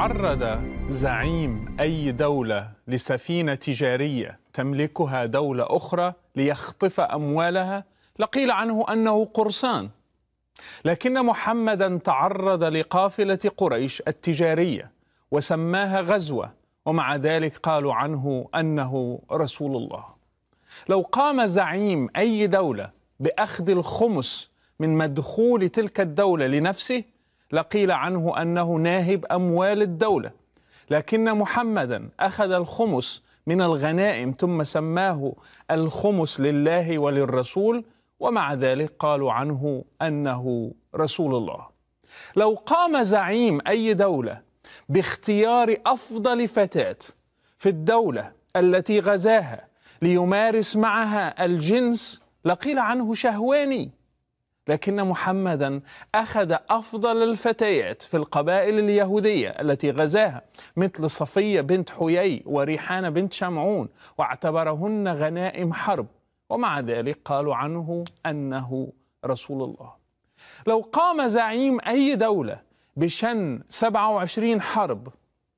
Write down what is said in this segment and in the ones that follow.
تعرض زعيم أي دولة لسفينة تجارية تملكها دولة أخرى ليخطف أموالها لقيل عنه أنه قرصان، لكن محمدا تعرض لقافلة قريش التجارية وسماها غزوة، ومع ذلك قالوا عنه أنه رسول الله. لو قام زعيم أي دولة بأخذ الخمس من مدخول تلك الدولة لنفسه لقيل عنه أنه ناهب أموال الدولة، لكن محمدا أخذ الخمس من الغنائم ثم سماه الخمس لله وللرسول، ومع ذلك قالوا عنه أنه رسول الله. لو قام زعيم أي دولة باختيار أفضل فتاة في الدولة التي غزاها ليمارس معها الجنس لقيل عنه شهواني، لكن محمدا أخذ أفضل الفتيات في القبائل اليهودية التي غزاها مثل صفية بنت حيي وريحانة بنت شمعون واعتبرهن غنائم حرب، ومع ذلك قالوا عنه أنه رسول الله. لو قام زعيم أي دولة بشن 27 حرب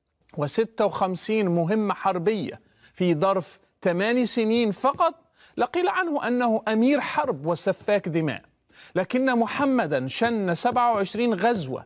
و56 مهمة حربية في ظرف 8 سنين فقط لقيل عنه أنه أمير حرب وسفاك دماء، لكن محمدا شن 27 غزوة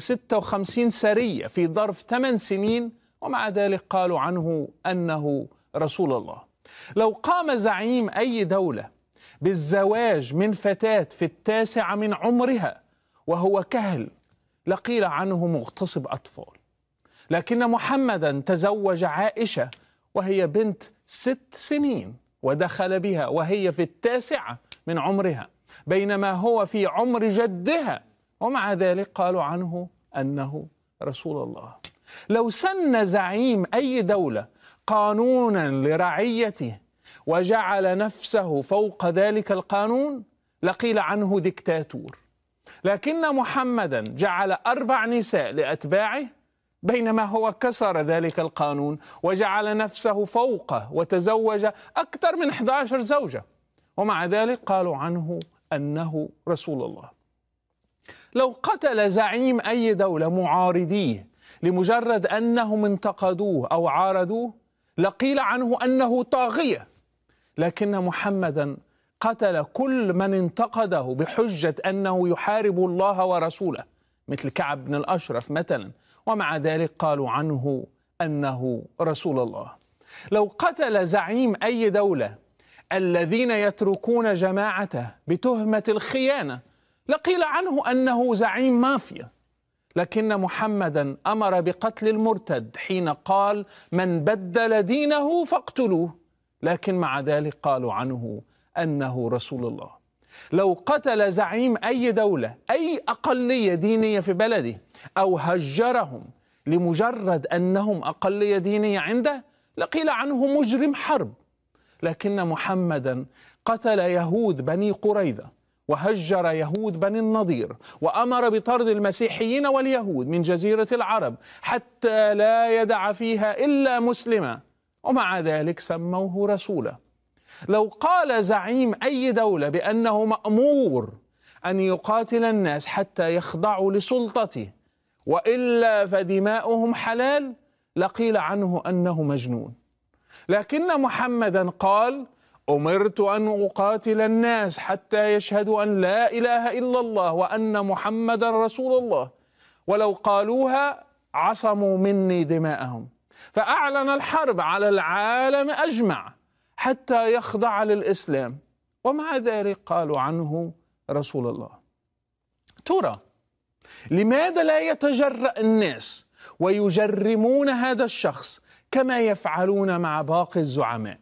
و56 سرية في ظرف 8 سنين، ومع ذلك قالوا عنه أنه رسول الله. لو قام زعيم أي دولة بالزواج من فتاة في 9 من عمرها وهو كهل لقيل عنه مغتصب أطفال، لكن محمدا تزوج عائشة وهي بنت 6 سنين ودخل بها وهي في 9 من عمرها بينما هو في عمر جدها، ومع ذلك قالوا عنه أنه رسول الله. لو سن زعيم أي دولة قانونا لرعيته وجعل نفسه فوق ذلك القانون لقيل عنه ديكتاتور، لكن محمدا جعل 4 نساء لأتباعه بينما هو كسر ذلك القانون وجعل نفسه فوقه وتزوج أكثر من 11 زوجة، ومع ذلك قالوا عنه أنه رسول الله. لو قتل زعيم أي دولة معارضيه لمجرد أنهم انتقدوه أو عارضوه لقيل عنه أنه طاغية، لكن محمدا قتل كل من انتقده بحجة أنه يحارب الله ورسوله مثل كعب بن الأشرف مثلا، ومع ذلك قالوا عنه أنه رسول الله. لو قتل زعيم أي دولة الذين يتركون جماعته بتهمة الخيانة لقيل عنه أنه زعيم مافيا، لكن محمدا أمر بقتل المرتد حين قال من بدل دينه فاقتلوه، لكن مع ذلك قالوا عنه أنه رسول الله. لو قتل زعيم أي دولة أي أقلية دينية في بلده أو هجرهم لمجرد أنهم أقلية دينية عنده لقيل عنه مجرم حرب، لكن محمدا قتل يهود بني قريظة وهجر يهود بني النضير وأمر بطرد المسيحيين واليهود من جزيرة العرب حتى لا يدع فيها إلا مسلما، ومع ذلك سموه رسولا. لو قال زعيم أي دولة بأنه مأمور أن يقاتل الناس حتى يخضعوا لسلطته وإلا فدماؤهم حلال لقيل عنه أنه مجنون، لكن محمدا قال أمرت أن أقاتل الناس حتى يشهدوا أن لا إله إلا الله وأن محمدا رسول الله، ولو قالوها عصموا مني دماءهم، فأعلن الحرب على العالم أجمع حتى يخضع للإسلام، ومع ذلك قالوا عنه رسول الله. ترى لماذا لا يتجرأ الناس ويجرمون هذا الشخص كما يفعلون مع باقي الزعماء؟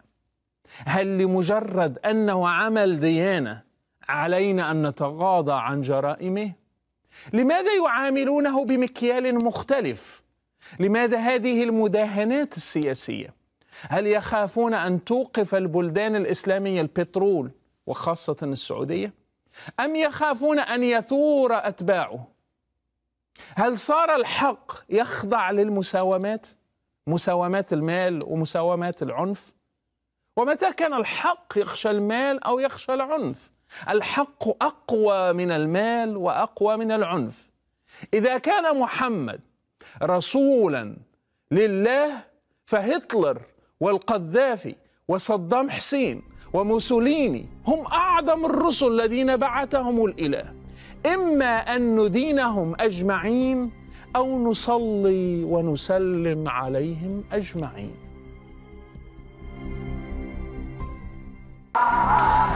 هل لمجرد أنه عمل ديانة علينا أن نتغاضى عن جرائمه؟ لماذا يعاملونه بمكيال مختلف؟ لماذا هذه المداهنات السياسية؟ هل يخافون أن توقف البلدان الإسلامية البترول وخاصة السعودية؟ أم يخافون أن يثور أتباعه؟ هل صار الحق يخضع للمساومات؟ مساومات المال ومساومات العنف؟ ومتى كان الحق يخشى المال أو يخشى العنف؟ الحق أقوى من المال وأقوى من العنف. إذا كان محمد رسولا لله، فهتلر والقذافي وصدام حسين وموسوليني هم أعظم الرسل الذين بعثهم الإله. إما أن ندينهم أجمعين أو نصلي ونسلم عليهم أجمعين.